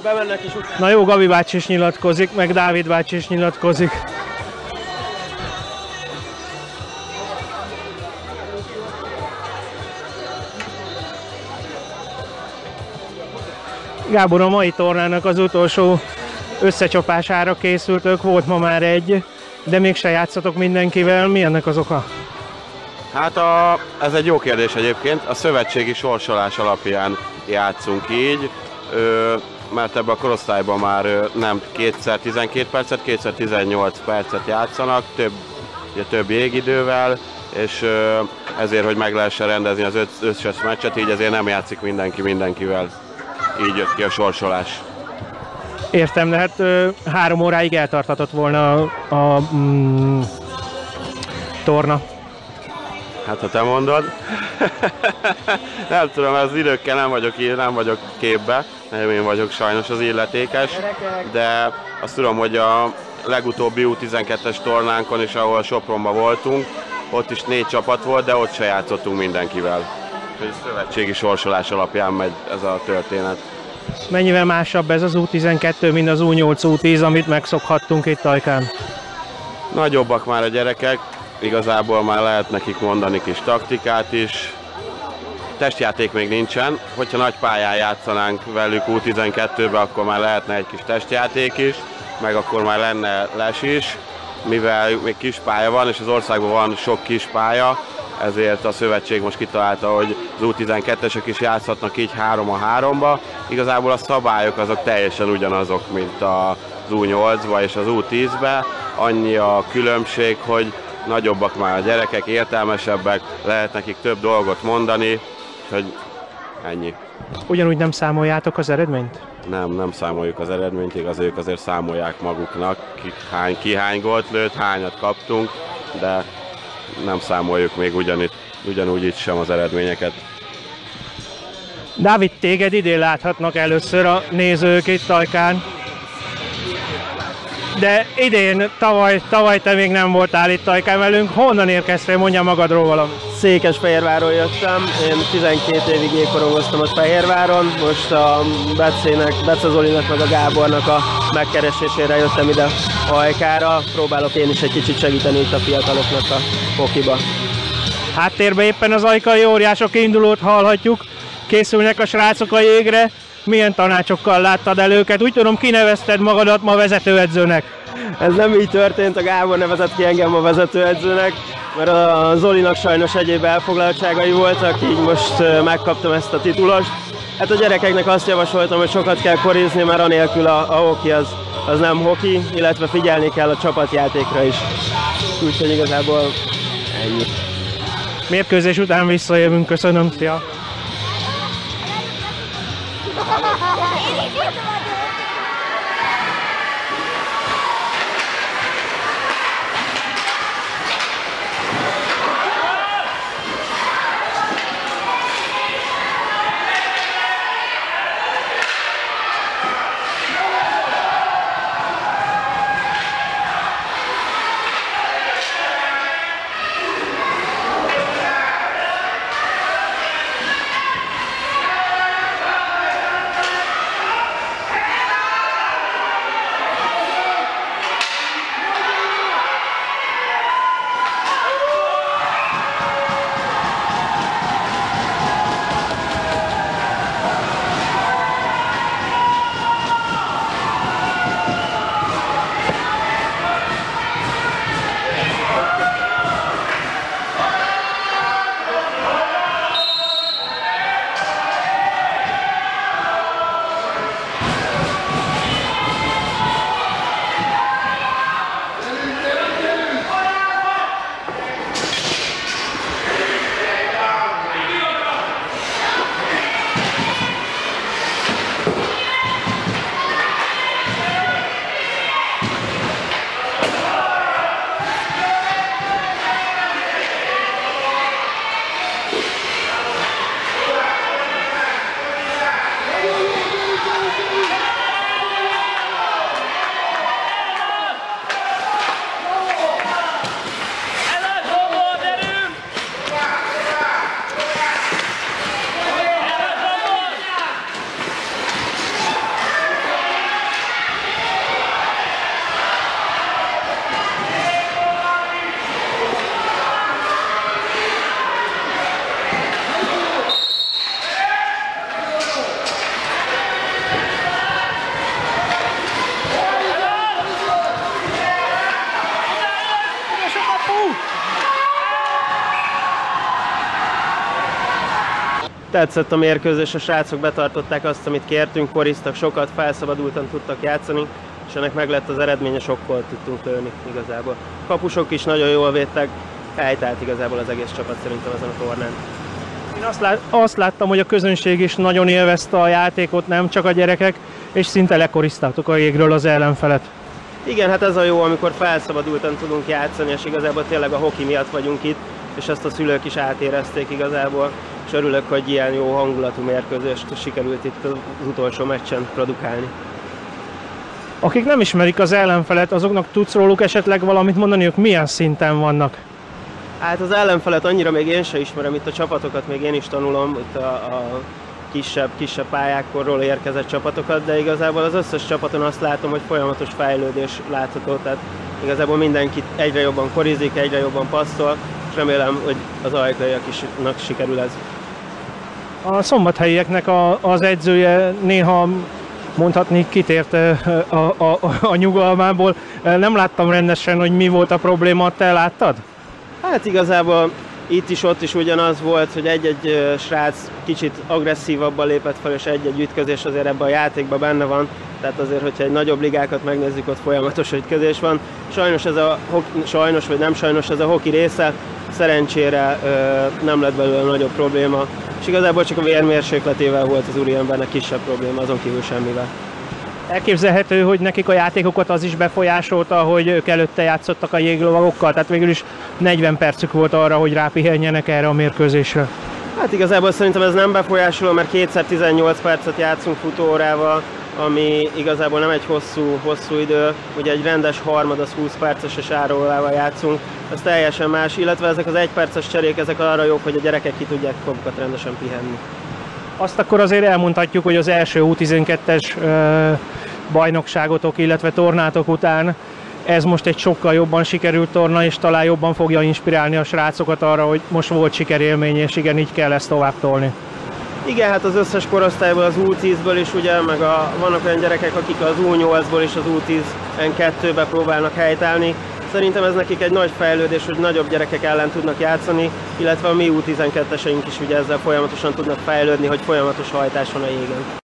bemennek és utána. Na jó, Gabi bácsi is nyilatkozik, meg Dávid bácsi is nyilatkozik. Gábor, a mai tornának az utolsó összecsapására készültök, volt ma már egy, de mégse játszatok mindenkivel. Mi ennek az oka? Hát ez egy jó kérdés egyébként. A szövetségi sorsolás alapján játszunk így, mert ebben a korosztályban már nem kétszer 12 percet, kétszer 18 percet játszanak, több jégidővel, és ezért, hogy meg lehessen rendezni az összes meccset, így ezért nem játszik mindenki mindenkivel. Így jött ki a sorsolás. Értem, de hát 3 óráig eltartatott volna a torna. Hát ha te mondod. Nem tudom, az időkkel nem vagyok képbe, nem én vagyok sajnos az illetékes, de azt tudom, hogy a legutóbbi U12-es tornánkon is, ahol Sopronban voltunk, ott is 4 csapat volt, de ott se játszottunk mindenkivel. Szövetségi sorsolás alapján megy ez a történet. Mennyivel másabb ez az U12, mint az U8, U10, amit megszokhattunk itt Tajkán? Nagyobbak már a gyerekek, igazából már lehet nekik mondani kis taktikát is. Testjáték még nincsen, hogyha nagy pályán játszanánk velük U12-be, akkor már lehetne egy kis testjáték is, meg akkor már lenne les is, mivel még kis pálya van, és az országban van sok kis pálya, ezért a szövetség most kitalálta, hogy az U12-esek is játszhatnak így 3-3-ba. Igazából a szabályok azok teljesen ugyanazok, mint az U8-ba és az U10-be. Annyi a különbség, hogy nagyobbak már a gyerekek, értelmesebbek, lehet nekik több dolgot mondani, hogy ennyi. Ugyanúgy nem számoljátok az eredményt? Nem számoljuk az eredményt, igaz, ők azért számolják maguknak, ki hány gólt lőtt, hányat kaptunk, de nem számoljuk még ugyanúgy itt sem az eredményeket. Dávid, téged idén láthatnak először a nézők itt Tajkán. De idén, tavaly te még nem voltál itt Tajkán velünk. Honnan érkeztél? Mondja magadról valamit. Székesfehérvárról jöttem, én 12 évig jégkorongoztam ott Fehérváron, most a Bece Zolinak meg a Gábornak a megkeresésére jöttem ide Ajkára, próbálok én is egy kicsit segíteni itt a fiataloknak a hokiba. Háttérben éppen az ajkai óriások indulót hallhatjuk, készülnek a srácok a jégre. Milyen tanácsokkal láttad el őket? Úgy tudom, kinevezted magadat ma vezetőedzőnek. Ez nem így történt, a Gábor nevezett ki engem a vezetőedzőnek, mert a Zolinak sajnos egyéb elfoglaltságai voltak, így most megkaptam ezt a titulost. Hát a gyerekeknek azt javasoltam, hogy sokat kell korizni, mert anélkül a hoki az nem hoki, illetve figyelni kell a csapatjátékra is. Úgyhogy igazából ennyi. Mérkőzés után visszajövünk, köszönöm, szia! tetszett a mérkőzés, a srácok betartották azt, amit kértünk, koriztak sokat, felszabadultan tudtak játszani, és ennek meg lett az eredménye, sokkal tudtunk lőni igazából. A kapusok is nagyon jól védtek, helytált igazából az egész csapat szerintem ezen a tornán. Én azt láttam, hogy a közönség is nagyon élvezte a játékot, nem csak a gyerekek, és szinte lekoriztátok a jégről az ellenfelet. Igen, hát ez a jó, amikor felszabadultan tudunk játszani, és igazából tényleg a hoki miatt vagyunk itt, és ezt a szülők is átérezték igazából, és örülök, hogy ilyen jó hangulatú mérkőzést sikerült itt az utolsó meccsen produkálni. Akik nem ismerik az ellenfelet, azoknak tudsz róluk esetleg valamit mondani, hogy milyen szinten vannak? Hát az ellenfelet annyira még én sem ismerem, itt a csapatokat még én is tanulom, itt a kisebb pályákról érkezett csapatokat, de igazából az összes csapaton azt látom, hogy folyamatos fejlődés látható, tehát igazából mindenki egyre jobban korizik, egyre jobban passzol, és remélem, hogy az ajkaiaknak sikerül ez. A szombathelyieknek az edzője néha mondhatni kitért a nyugalmából. Nem láttam rendesen, hogy mi volt a probléma, te láttad? Hát igazából itt is, ott is ugyanaz volt, hogy egy-egy srác kicsit agresszívabban lépett fel, és egy-egy ütközés azért ebben a játékban benne van. Tehát azért, hogyha egy nagyobb ligákat megnézzük, ott folyamatos ütközés van. Sajnos vagy nem sajnos ez a hoki része, szerencsére nem lett belőle nagyobb probléma. És igazából csak a vérmérsékletével volt az úriembernek kisebb probléma, azon kívül semmivel. Elképzelhető, hogy nekik a játékokat az is befolyásolta, hogy ők előtte játszottak a jéglovagokkal, tehát végül is 40 percük volt arra, hogy rápihenjenek erre a mérkőzésre. Hát igazából szerintem ez nem befolyásoló, mert kétszer 18 percet játszunk futóórával, ami igazából nem egy hosszú idő, ugye egy rendes harmad az 20 perces és árórával játszunk, ez teljesen más, illetve ezek az egyperces cserék, ezek arra jók, hogy a gyerekek ki tudják magukat rendesen pihenni. Azt akkor azért elmondhatjuk, hogy az első U12-es bajnokságotok, illetve tornátok után ez most egy sokkal jobban sikerült torna, és talán jobban fogja inspirálni a srácokat arra, hogy most volt sikerélmény, és igen, így kell ezt tovább tolni. Igen, hát az összes korosztályból, az U10-ből is ugye, meg vannak olyan gyerekek, akik az U8-ból és az U12-be próbálnak helytállni. Szerintem ez nekik egy nagy fejlődés, hogy nagyobb gyerekek ellen tudnak játszani, illetve a mi U12-eseink is ugye ezzel folyamatosan tudnak fejlődni, hogy folyamatos hajtás van a jégen.